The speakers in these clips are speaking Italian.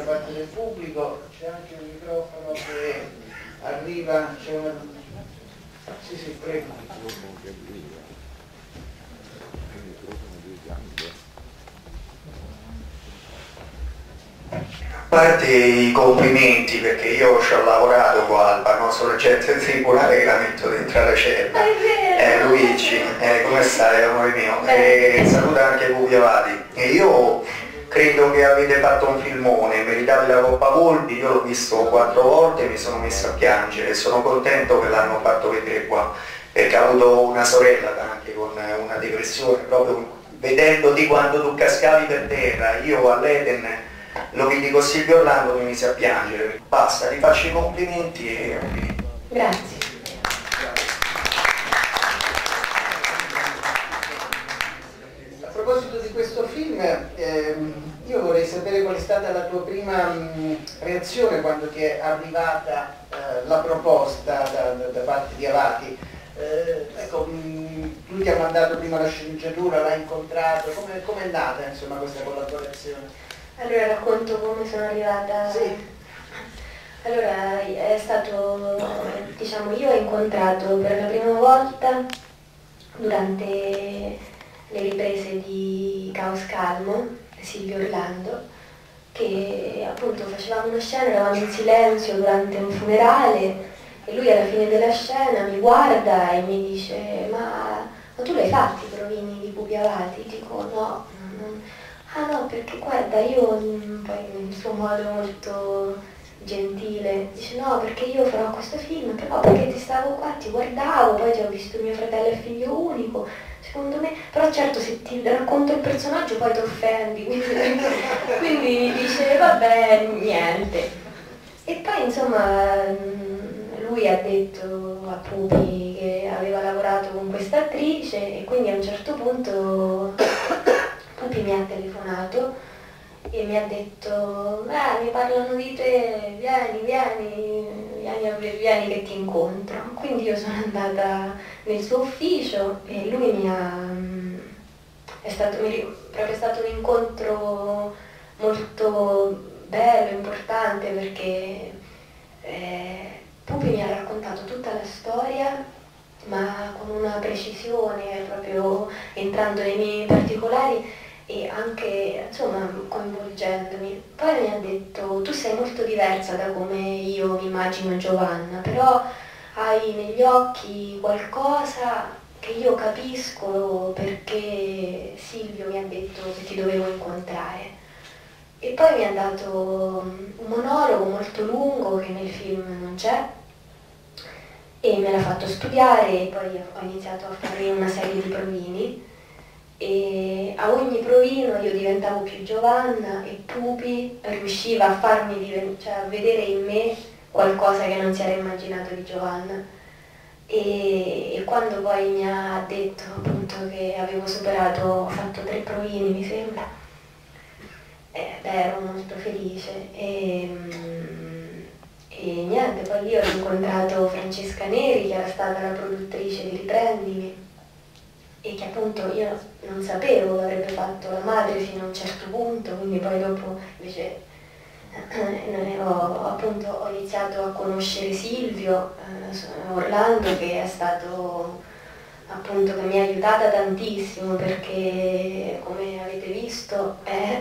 da parte del pubblico. C'è anche un microfono che arriva, c'è una... Sì, sì, prego. A parte i complimenti, perché io ci ho lavorato qua al nostro agente tribunale che la metto dentro la cella. Luigi, come stai, amore mio? Saluta anche Pupi Avati. E io credo che avete fatto un filmone, meritate la Coppa Volpi, io l'ho visto 4 volte e mi sono messo a piangere, sono contento che l'hanno fatto vedere qua, perché ho avuto una sorella anche con una depressione, proprio vedendoti quando tu cascavi per terra, io all'Eden lo vidi con Silvio Orlando, mi mise a piangere. Basta, ti faccio i complimenti e... Grazie. A proposito di questo film, io vorrei sapere qual è stata la tua prima reazione quando ti è arrivata la proposta da parte di Avati. Ecco, lui ti ha mandato prima la sceneggiatura, l'ha incontrato, come è nata insomma questa collaborazione? Allora racconto come sono arrivata. Sì. Allora è stato, diciamo, io ho incontrato per la prima volta durante le riprese di Caos Calmo Silvio Orlando, che appunto facevamo una scena, eravamo in silenzio durante un funerale e lui alla fine della scena mi guarda e mi dice ma tu l'hai fatti i provini di Pupi Avati? Dico no. Ah no, perché guarda, io poi nel suo modo molto gentile dice no, perché io farò questo film, però perché ti stavo qua, ti guardavo, poi ti ho visto mio fratello e figlio unico, secondo me, però certo se ti racconto il personaggio poi ti offendi, quindi dice vabbè, niente. E poi insomma lui ha detto a Pupi che aveva lavorato con questa attrice e quindi a un certo punto Pupi mi ha telefonato e mi ha detto mi parlano di te, vieni che ti incontro. Quindi io sono andata nel suo ufficio e lui è stato un incontro molto bello, importante, perché Pupi mi ha raccontato tutta la storia ma con una precisione, proprio entrando nei miei particolari e anche insomma coinvolgendomi. Poi mi ha detto tu sei molto diversa da come io mi immagino Giovanna, però hai negli occhi qualcosa che io capisco perché Silvio mi ha detto che ti dovevo incontrare. E poi mi ha dato un monologo molto lungo che nel film non c'è e me l'ha fatto studiare e poi ho iniziato a fare una serie di provini e a ogni provino io diventavo più Giovanna e Pupi riusciva a farmi a vedere in me qualcosa che non si era immaginato di Giovanna e quando poi mi ha detto appunto che avevo superato, ho fatto 3 provini mi sembra, ero molto felice e niente, poi io ho incontrato Francesca Neri che era stata la produttrice di Riprendimi e che appunto io non sapevo che avrebbe fatto la madre fino a un certo punto, quindi poi dopo invece ho iniziato a conoscere Silvio Orlando che è stato appunto che mi ha aiutata tantissimo perché come avete visto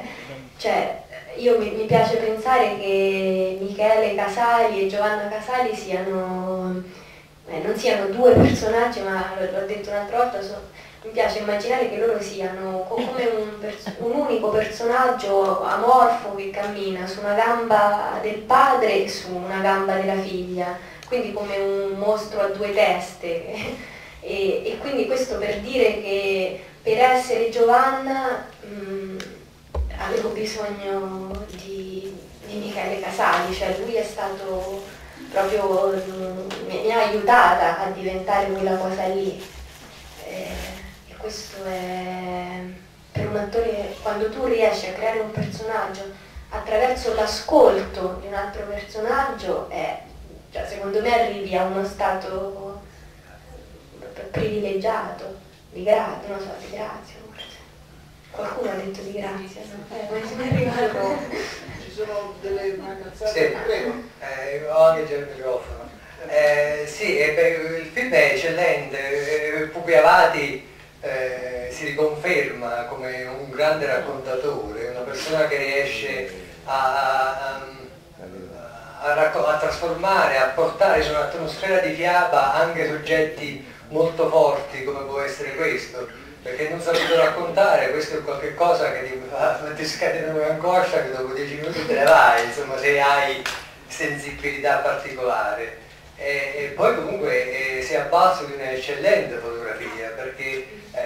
mi piace pensare che Michele Casali e Giovanna Casali non siano 2 personaggi, ma l'ho detto un'altra volta, mi piace immaginare che loro siano come un unico personaggio amorfo che cammina su una gamba del padre e su una gamba della figlia, quindi come un mostro a 2 teste. E quindi questo per dire che per essere Giovanna avevo bisogno di Michele Casali, cioè lui è stato proprio, mi ha aiutata a diventare quella cosa lì. E questo è, per un attore, quando tu riesci a creare un personaggio attraverso l'ascolto di un altro personaggio, cioè, secondo me arrivi a uno stato privilegiato, di grazia, non so, di grazia forse. Qualcuno ha detto di grazia, no? Ma è arrivato. Ci sono delle cazzate? Sì. Prego. Ho anche già il microfono. Sì, il film è eccellente, Pupi Avati si riconferma come un grande raccontatore, una persona che riesce a trasformare, a portare su un'atmosfera di fiaba anche soggetti molto forti come può essere questo, perché non saputo raccontare, questo è qualche cosa che ti scatena un'angoscia che dopo 10 minuti te ne vai, insomma, se hai sensibilità particolare. E poi comunque si è avvalso di un'eccellente fotografia, perché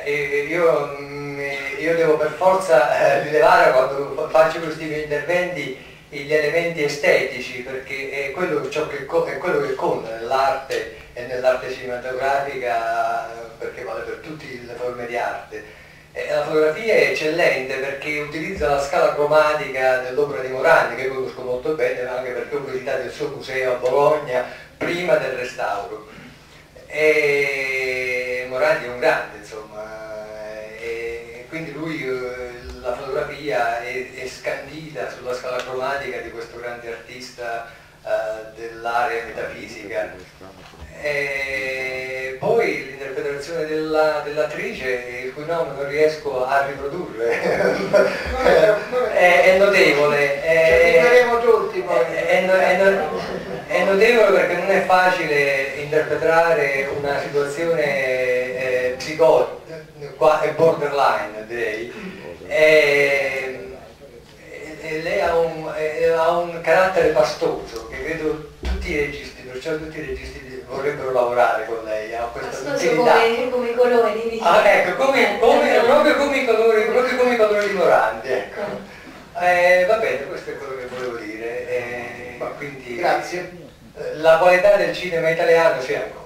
io devo per forza rilevare quando faccio questi miei interventi gli elementi estetici, perché è quello che conta nell'arte e nell'arte cinematografica, perché vale per tutte le forme di arte. La fotografia è eccellente perché utilizza la scala cromatica dell'opera di Morandi, che conosco molto bene, anche perché ho visitato il suo museo a Bologna prima del restauro. E Morandi è un grande, insomma, e quindi lui la fotografia è scandita sulla scala cromatica di questo grande artista dell'area metafisica. E poi l'interpretazione dell'attrice, il cui nome non riesco a riprodurre, è notevole. È notevole perché non è facile interpretare una situazione qua è borderline, direi. E lei ha un carattere pastoso che credo tutti i registi, perciò tutti i registi vorrebbero lavorare con lei, ha questa utilità. Come i colori, diciamo. Ah, ecco, proprio come i colori di Morandi, ecco. Va bene, questo è quello che volevo dire. Quindi, grazie. La qualità del cinema italiano c'è ancora.